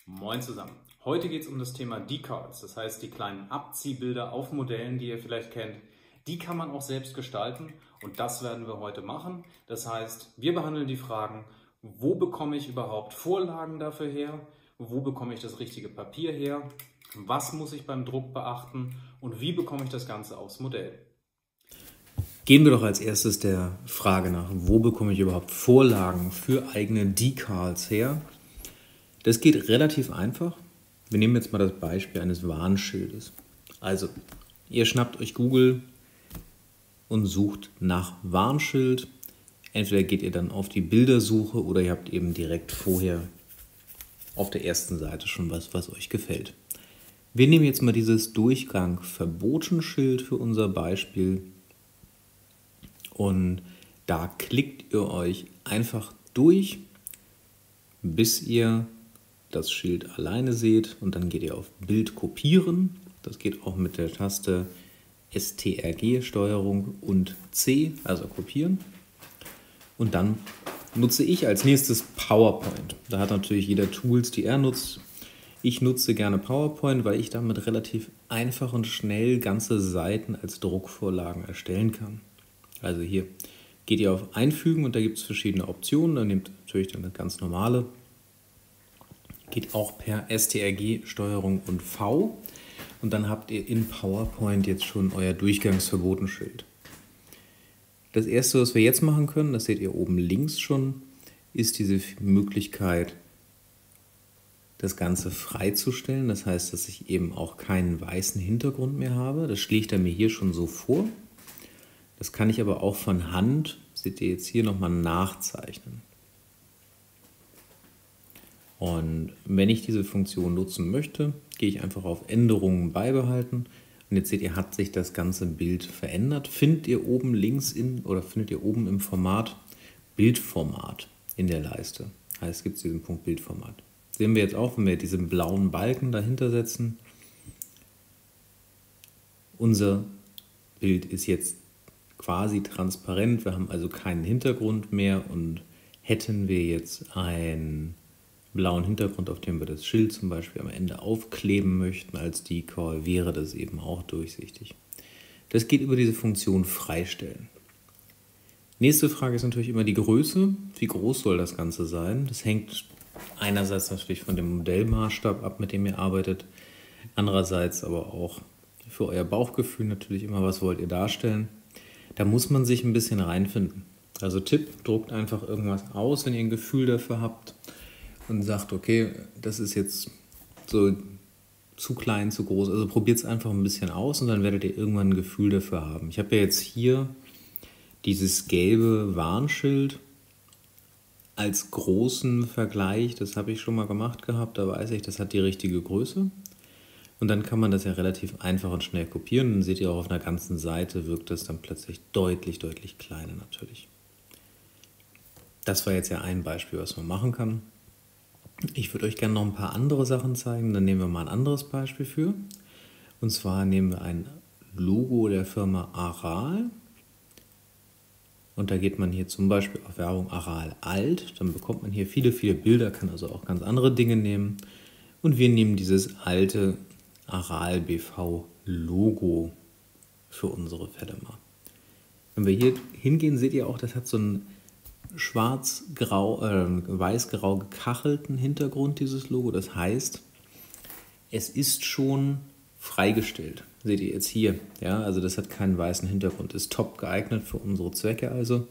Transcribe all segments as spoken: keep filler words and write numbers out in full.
Moin zusammen. Heute geht es um das Thema Decals, das heißt die kleinen Abziehbilder auf Modellen, die ihr vielleicht kennt. Die kann man auch selbst gestalten und das werden wir heute machen. Das heißt, wir behandeln die Fragen, wo bekomme ich überhaupt Vorlagen dafür her, wo bekomme ich das richtige Papier her, was muss ich beim Druck beachten und wie bekomme ich das Ganze aufs Modell. Gehen wir doch als erstes der Frage nach, wo bekomme ich überhaupt Vorlagen für eigene Decals her? Das geht relativ einfach. Wir nehmen jetzt mal das Beispiel eines Warnschildes. Also, ihr schnappt euch Google und sucht nach Warnschild. Entweder geht ihr dann auf die Bildersuche oder ihr habt eben direkt vorher auf der ersten Seite schon was, was euch gefällt. Wir nehmen jetzt mal dieses Durchgang Verbotenschild für unser Beispiel und da klickt ihr euch einfach durch, bis ihr das Schild alleine seht und dann geht ihr auf Bild kopieren. Das geht auch mit der Taste S T R G, Steuerung und C, also kopieren. Und dann nutze ich als nächstes PowerPoint. Da hat natürlich jeder Tools, die er nutzt. Ich nutze gerne PowerPoint, weil ich damit relativ einfach und schnell ganze Seiten als Druckvorlagen erstellen kann. Also hier geht ihr auf Einfügen und da gibt es verschiedene Optionen. Dann nehmt natürlich dann das ganz normale. Geht auch per S T R G, Steuerung und V. Und dann habt ihr in PowerPoint jetzt schon euer Durchgangsverbotenschild. Das erste, was wir jetzt machen können, das seht ihr oben links schon, ist diese Möglichkeit, das Ganze freizustellen. Das heißt, dass ich eben auch keinen weißen Hintergrund mehr habe. Das schlägt er mir hier schon so vor. Das kann ich aber auch von Hand, seht ihr jetzt hier, nochmal nachzeichnen. Und wenn ich diese Funktion nutzen möchte, gehe ich einfach auf Änderungen beibehalten. Und jetzt seht ihr, hat sich das ganze Bild verändert. Findet ihr oben links in oder findet ihr oben im Format Bildformat in der Leiste. Heißt, es gibt diesen Punkt Bildformat. Sehen wir jetzt auch, wenn wir diesen blauen Balken dahinter setzen. Unser Bild ist jetzt quasi transparent. Wir haben also keinen Hintergrund mehr und hätten wir jetzt einen blauen Hintergrund, auf dem wir das Schild zum Beispiel am Ende aufkleben möchten als Decal, wäre das eben auch durchsichtig. Das geht über diese Funktion Freistellen. Nächste Frage ist natürlich immer die Größe. Wie groß soll das Ganze sein? Das hängt einerseits natürlich von dem Modellmaßstab ab, mit dem ihr arbeitet, andererseits aber auch für euer Bauchgefühl natürlich immer, was wollt ihr darstellen. Da muss man sich ein bisschen reinfinden. Also Tipp, druckt einfach irgendwas aus, wenn ihr ein Gefühl dafür habt und sagt, okay, das ist jetzt so zu klein, zu groß. Also probiert es einfach ein bisschen aus und dann werdet ihr irgendwann ein Gefühl dafür haben. Ich habe ja jetzt hier dieses gelbe Warnschild als großen Vergleich. Das habe ich schon mal gemacht gehabt. Da weiß ich, das hat die richtige Größe. Und dann kann man das ja relativ einfach und schnell kopieren. Dann seht ihr auch auf einer ganzen Seite, wirkt das dann plötzlich deutlich, deutlich kleiner natürlich. Das war jetzt ja ein Beispiel, was man machen kann. Ich würde euch gerne noch ein paar andere Sachen zeigen. Dann nehmen wir mal ein anderes Beispiel für. Und zwar nehmen wir ein Logo der Firma Aral. Und da geht man hier zum Beispiel auf Werbung Aral alt. Dann bekommt man hier viele, viele Bilder, kann also auch ganz andere Dinge nehmen. Und wir nehmen dieses alte Aral B V Logo für unsere Fälle mal. Wenn wir hier hingehen, seht ihr auch, das hat so einen schwarz-grau, äh, weiß-grau gekachelten Hintergrund, dieses Logo. Das heißt, es ist schon freigestellt. Seht ihr jetzt hier. Ja, also das hat keinen weißen Hintergrund. Ist top geeignet für unsere Zwecke also.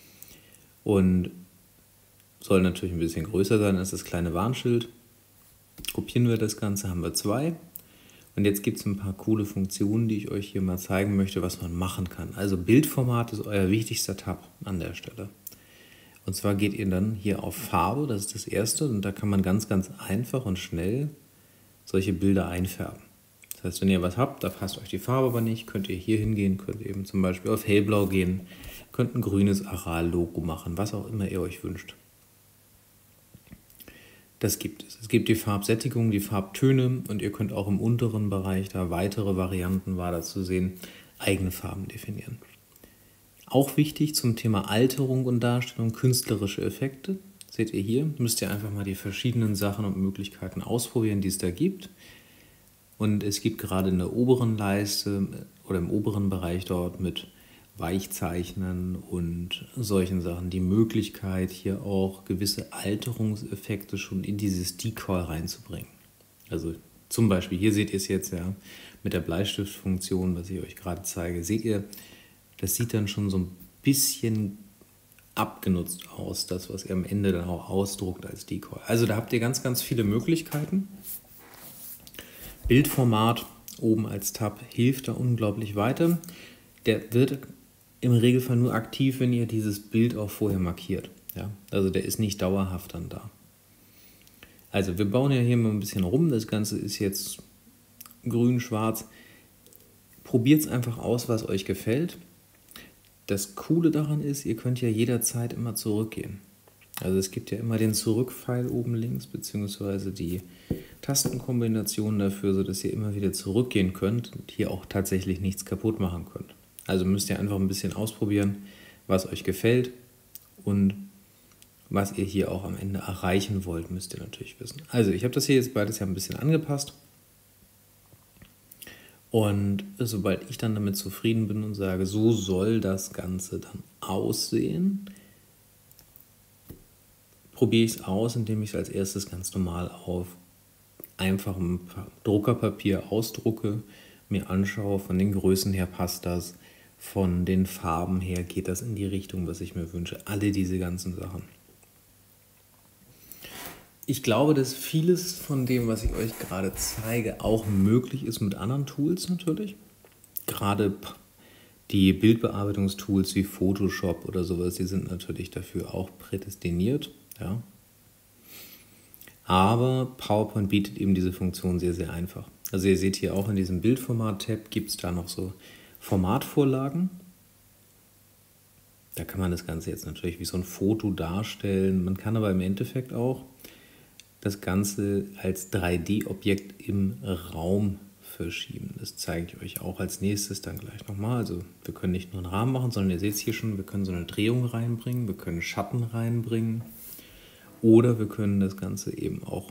Und soll natürlich ein bisschen größer sein als das kleine Warnschild. Kopieren wir das Ganze, haben wir zwei. Und jetzt gibt es ein paar coole Funktionen, die ich euch hier mal zeigen möchte, was man machen kann. Also Bildformat ist euer wichtigster Tab an der Stelle. Und zwar geht ihr dann hier auf Farbe, das ist das erste, und da kann man ganz, ganz einfach und schnell solche Bilder einfärben. Das heißt, wenn ihr was habt, da passt euch die Farbe aber nicht, könnt ihr hier hingehen, könnt eben zum Beispiel auf hellblau gehen, könnt ein grünes Aral-Logo machen, was auch immer ihr euch wünscht. Das gibt es. Es gibt die Farbsättigung, die Farbtöne und ihr könnt auch im unteren Bereich, da weitere Varianten war da zu sehen, eigene Farben definieren. Auch wichtig zum Thema Alterung und Darstellung, künstlerische Effekte. seht ihr hier, müsst ihr einfach mal die verschiedenen Sachen und Möglichkeiten ausprobieren, die es da gibt. Und es gibt gerade in der oberen Leiste oder im oberen Bereich dort mit Weichzeichnen und solchen Sachen die Möglichkeit, hier auch gewisse Alterungseffekte schon in dieses Decal reinzubringen. Also zum Beispiel, hier seht ihr es jetzt ja mit der Bleistiftfunktion, was ich euch gerade zeige. Seht ihr, das sieht dann schon so ein bisschen abgenutzt aus, das, was ihr am Ende dann auch ausdruckt als Decal. Also da habt ihr ganz, ganz viele Möglichkeiten. Bildformat oben als Tab hilft da unglaublich weiter. Der wird im Regelfall nur aktiv, wenn ihr dieses Bild auch vorher markiert. Ja? Also der ist nicht dauerhaft dann da. Also wir bauen ja hier mal ein bisschen rum. Das Ganze ist jetzt grün, schwarz. Probiert es einfach aus, was euch gefällt. Das Coole daran ist, ihr könnt ja jederzeit immer zurückgehen. Also es gibt ja immer den Zurück-Pfeil oben links, beziehungsweise die Tastenkombination dafür, sodass ihr immer wieder zurückgehen könnt und hier auch tatsächlich nichts kaputt machen könnt. Also müsst ihr einfach ein bisschen ausprobieren, was euch gefällt und was ihr hier auch am Ende erreichen wollt, müsst ihr natürlich wissen. Also ich habe das hier jetzt beides ja ein bisschen angepasst. Und sobald ich dann damit zufrieden bin und sage, so soll das Ganze dann aussehen, probiere ich es aus, indem ich es als erstes ganz normal auf einfachem Druckerpapier ausdrucke, mir anschaue, von den Größen her passt das, von den Farben her geht das in die Richtung, was ich mir wünsche. Alle diese ganzen Sachen. Ich glaube, dass vieles von dem, was ich euch gerade zeige, auch möglich ist mit anderen Tools natürlich. Gerade die Bildbearbeitungstools wie Photoshop oder sowas, die sind natürlich dafür auch prädestiniert. Ja. Aber PowerPoint bietet eben diese Funktion sehr, sehr einfach. Also ihr seht hier auch in diesem Bildformat-Tab gibt es da noch so Formatvorlagen. Da kann man das Ganze jetzt natürlich wie so ein Foto darstellen. Man kann aber im Endeffekt auch das Ganze als drei D Objekt im Raum verschieben. Das zeige ich euch auch als nächstes dann gleich nochmal. Also wir können nicht nur einen Rahmen machen, sondern ihr seht es hier schon, wir können so eine Drehung reinbringen, wir können Schatten reinbringen oder wir können das Ganze eben auch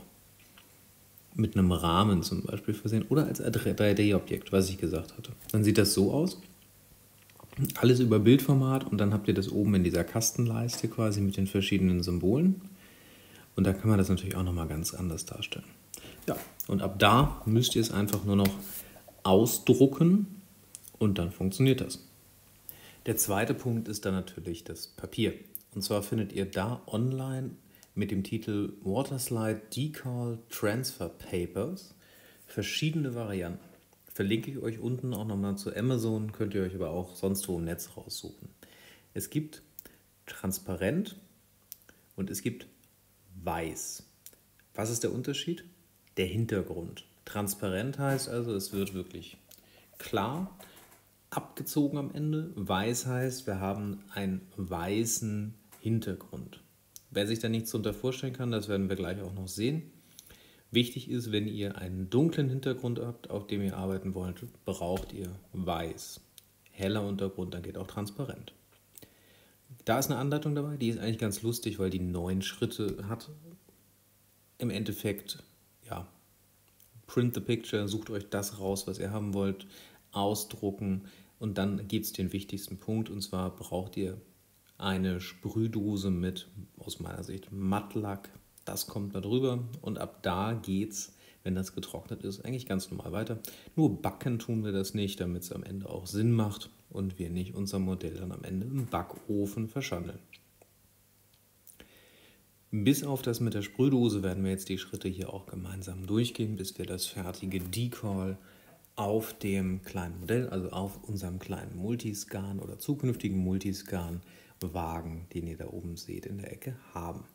mit einem Rahmen zum Beispiel versehen oder als drei D Objekt, was ich gesagt hatte. Dann sieht das so aus. Alles über Bildformat und dann habt ihr das oben in dieser Kastenleiste quasi mit den verschiedenen Symbolen. Und da kann man das natürlich auch nochmal ganz anders darstellen. Ja, und ab da müsst ihr es einfach nur noch ausdrucken und dann funktioniert das. Der zweite Punkt ist dann natürlich das Papier. Und zwar findet ihr da online mit dem Titel Waterslide Decal Transfer Papers verschiedene Varianten. Verlinke ich euch unten auch nochmal zu Amazon, könnt ihr euch aber auch sonst wo im Netz raussuchen. Es gibt transparent und es gibt weiß. Was ist der Unterschied? Der Hintergrund. Transparent heißt also, es wird wirklich klar abgezogen am Ende. Weiß heißt, wir haben einen weißen Hintergrund. Wer sich da nichts darunter vorstellen kann, das werden wir gleich auch noch sehen. Wichtig ist, wenn ihr einen dunklen Hintergrund habt, auf dem ihr arbeiten wollt, braucht ihr weiß. Heller Untergrund, dann geht auch transparent. Da ist eine Anleitung dabei, die ist eigentlich ganz lustig, weil die neun Schritte hat. Im Endeffekt, ja, print the picture, sucht euch das raus, was ihr haben wollt, ausdrucken und dann gibt es den wichtigsten Punkt und zwar braucht ihr eine Sprühdose mit, aus meiner Sicht, Mattlack. Das kommt da drüber und ab da geht's, wenn das getrocknet ist, eigentlich ganz normal weiter. Nur backen tun wir das nicht, damit es am Ende auch Sinn macht und wir nicht unser Modell dann am Ende im Backofen verschandeln. Bis auf das mit der Sprühdose werden wir jetzt die Schritte hier auch gemeinsam durchgehen, bis wir das fertige Decal auf dem kleinen Modell, also auf unserem kleinen Multiscan oder zukünftigen Multiscan Wagen, den ihr da oben seht in der Ecke, haben.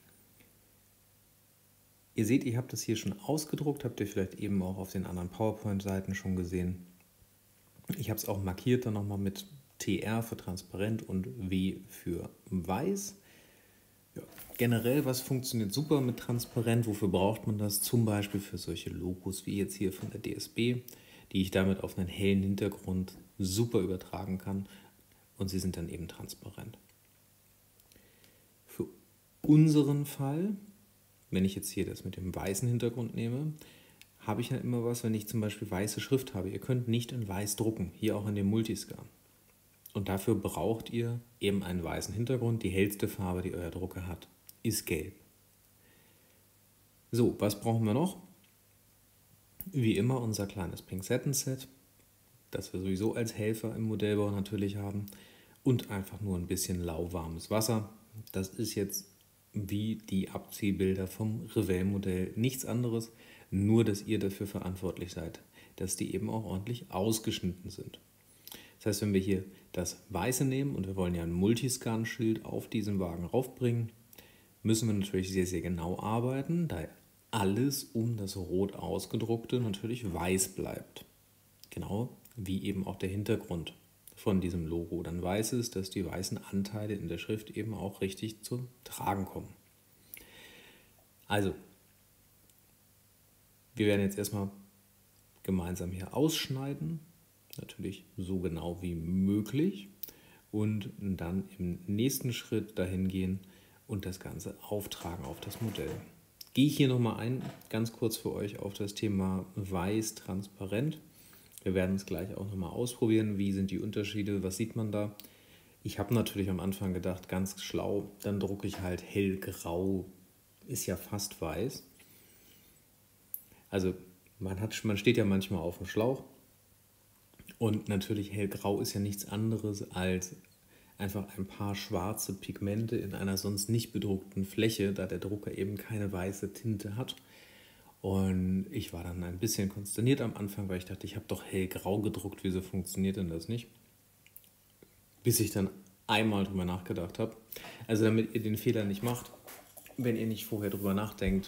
Ihr seht, ich habe das hier schon ausgedruckt, habt ihr vielleicht eben auch auf den anderen PowerPoint-Seiten schon gesehen. Ich habe es auch markiert dann nochmal mit T R für transparent und W für weiß. Ja, generell, was funktioniert super mit transparent? Wofür braucht man das? Zum Beispiel für solche Logos wie jetzt hier von der D S B, die ich damit auf einen hellen Hintergrund super übertragen kann und sie sind dann eben transparent. Für unseren Fall, wenn ich jetzt hier das mit dem weißen Hintergrund nehme, habe ich ja immer was, wenn ich zum Beispiel weiße Schrift habe. Ihr könnt nicht in weiß drucken, hier auch in dem Multiscan. Und dafür braucht ihr eben einen weißen Hintergrund. Die hellste Farbe, die euer Drucker hat, ist gelb. So, was brauchen wir noch? Wie immer unser kleines Pinzettenset, das wir sowieso als Helfer im Modellbau natürlich haben. Und einfach nur ein bisschen lauwarmes Wasser. Das ist jetzt wie die Abziehbilder vom Revell-Modell nichts anderes, nur dass ihr dafür verantwortlich seid, dass die eben auch ordentlich ausgeschnitten sind. Das heißt, wenn wir hier das Weiße nehmen und wir wollen ja ein Multiscan-Schild auf diesen Wagen raufbringen, müssen wir natürlich sehr, sehr genau arbeiten, da alles um das rot ausgedruckte natürlich weiß bleibt. Genau wie eben auch der Hintergrund von diesem Logo dann weiß ist, dass die weißen Anteile in der Schrift eben auch richtig zum Tragen kommen. Also, wir werden jetzt erstmal gemeinsam hier ausschneiden, natürlich so genau wie möglich und dann im nächsten Schritt dahin gehen und das Ganze auftragen auf das Modell. Gehe ich hier nochmal ein, ganz kurz für euch auf das Thema weiß transparent. Wir werden es gleich auch nochmal ausprobieren. Wie sind die Unterschiede? Was sieht man da? Ich habe natürlich am Anfang gedacht, ganz schlau, dann drucke ich halt hellgrau, ist ja fast weiß. Also man, hat, man steht ja manchmal auf dem Schlauch und natürlich hellgrau ist ja nichts anderes als einfach ein paar schwarze Pigmente in einer sonst nicht bedruckten Fläche, da der Drucker eben keine weiße Tinte hat. Und ich war dann ein bisschen konsterniert am Anfang, weil ich dachte, ich habe doch hellgrau gedruckt, wieso funktioniert denn das nicht? Bis ich dann einmal drüber nachgedacht habe. Also damit ihr den Fehler nicht macht, wenn ihr nicht vorher drüber nachdenkt,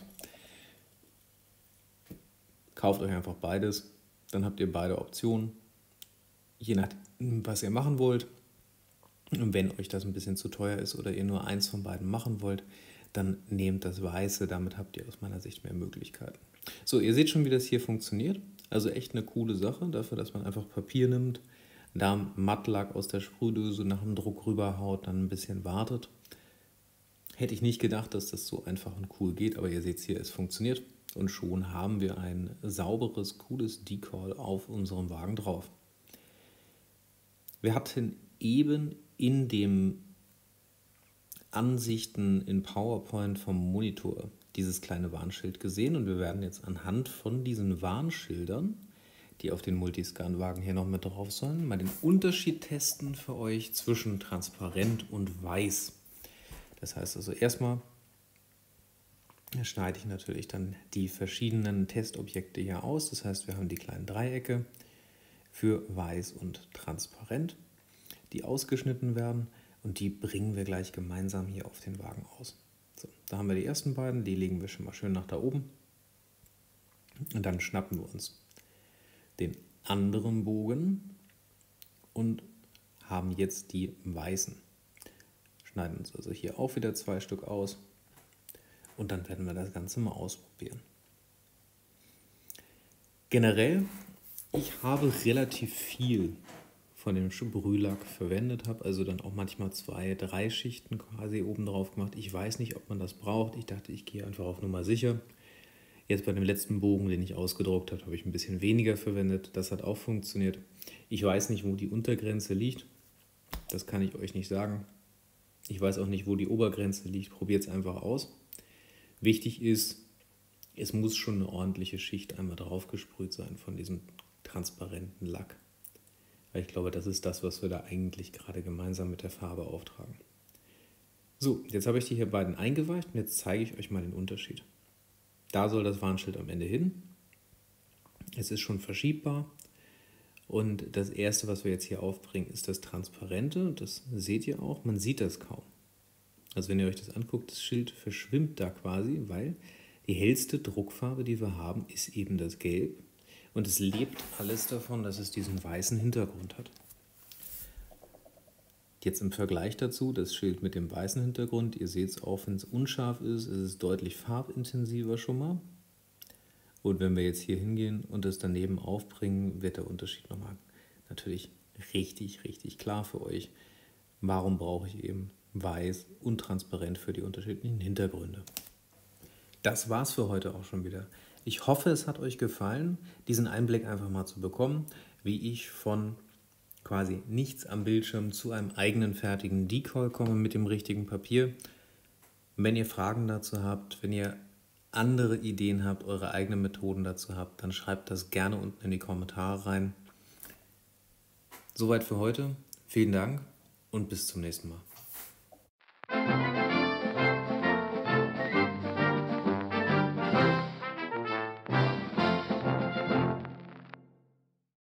kauft euch einfach beides, dann habt ihr beide Optionen, je nachdem, was ihr machen wollt. Und wenn euch das ein bisschen zu teuer ist oder ihr nur eins von beiden machen wollt, dann nehmt das Weiße, damit habt ihr aus meiner Sicht mehr Möglichkeiten. So, ihr seht schon, wie das hier funktioniert. Also echt eine coole Sache dafür, dass man einfach Papier nimmt, da Mattlack aus der Sprühdose nach dem Druck rüberhaut, dann ein bisschen wartet. Hätte ich nicht gedacht, dass das so einfach und cool geht, aber ihr seht hier, es funktioniert. Und schon haben wir ein sauberes, cooles Decal auf unserem Wagen drauf. Wir hatten eben in dem Ansichten in PowerPoint vom Monitor dieses kleine Warnschild gesehen und wir werden jetzt anhand von diesen Warnschildern, die auf den Multiscan-Wagen hier noch mit drauf sollen, mal den Unterschied testen für euch zwischen transparent und weiß. Das heißt also erstmal schneide ich natürlich dann die verschiedenen Testobjekte hier aus. Das heißt, wir haben die kleinen Dreiecke für weiß und transparent, die ausgeschnitten werden. Und die bringen wir gleich gemeinsam hier auf den Wagen aus. So, da haben wir die ersten beiden, die legen wir schon mal schön nach da oben. Und dann schnappen wir uns den anderen Bogen und haben jetzt die weißen. Schneiden uns also hier auch wieder zwei Stück aus und dann werden wir das Ganze mal ausprobieren. Generell, ich habe relativ viel von dem Sprühlack verwendet habe, also dann auch manchmal zwei, drei Schichten quasi oben drauf gemacht. Ich weiß nicht, ob man das braucht. Ich dachte, ich gehe einfach auf Nummer sicher. Jetzt bei dem letzten Bogen, den ich ausgedruckt habe, habe ich ein bisschen weniger verwendet. Das hat auch funktioniert. Ich weiß nicht, wo die Untergrenze liegt. Das kann ich euch nicht sagen. Ich weiß auch nicht, wo die Obergrenze liegt. Probiert es einfach aus. Wichtig ist, es muss schon eine ordentliche Schicht einmal drauf gesprüht sein von diesem transparenten Lack. Ich glaube, das ist das, was wir da eigentlich gerade gemeinsam mit der Farbe auftragen. So, jetzt habe ich die hier beiden eingeweicht und jetzt zeige ich euch mal den Unterschied. Da soll das Warnschild am Ende hin. Es ist schon verschiebbar und das erste, was wir jetzt hier aufbringen, ist das Transparente. Das seht ihr auch, man sieht das kaum. Also wenn ihr euch das anguckt, das Schild verschwimmt da quasi, weil die hellste Druckfarbe, die wir haben, ist eben das Gelb. Und es lebt alles davon, dass es diesen weißen Hintergrund hat. Jetzt im Vergleich dazu das Schild mit dem weißen Hintergrund. Ihr seht es auch, wenn es unscharf ist, ist es deutlich farbintensiver schon mal. Und wenn wir jetzt hier hingehen und das daneben aufbringen, wird der Unterschied nochmal natürlich richtig, richtig klar für euch. Warum brauche ich eben weiß und transparent für die unterschiedlichen Hintergründe. Das war's für heute auch schon wieder. Ich hoffe, es hat euch gefallen, diesen Einblick einfach mal zu bekommen, wie ich von quasi nichts am Bildschirm zu einem eigenen fertigen Decal komme mit dem richtigen Papier. Wenn ihr Fragen dazu habt, wenn ihr andere Ideen habt, eure eigenen Methoden dazu habt, dann schreibt das gerne unten in die Kommentare rein. Soweit für heute. Vielen Dank und bis zum nächsten Mal.